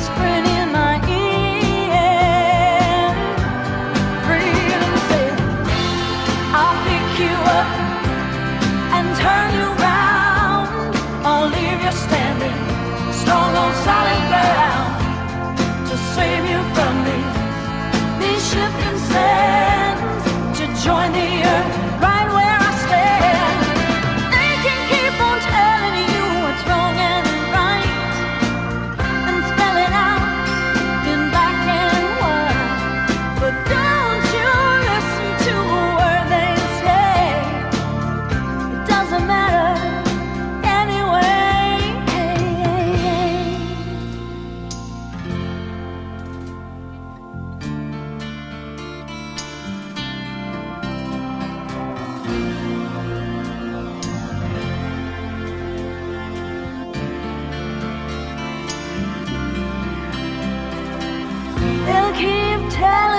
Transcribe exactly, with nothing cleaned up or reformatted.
whispering in my ear. Freedom said, I'll pick you up and turn you round. I'll leave you standing strong on solid ground to save you from these, these shifting sands, to join the earth right where I stand. They can keep on telling you what's wrong and right, and spell it out in black and white, but don't you listen to a word they say. It doesn't matter anyway. They'll keep telling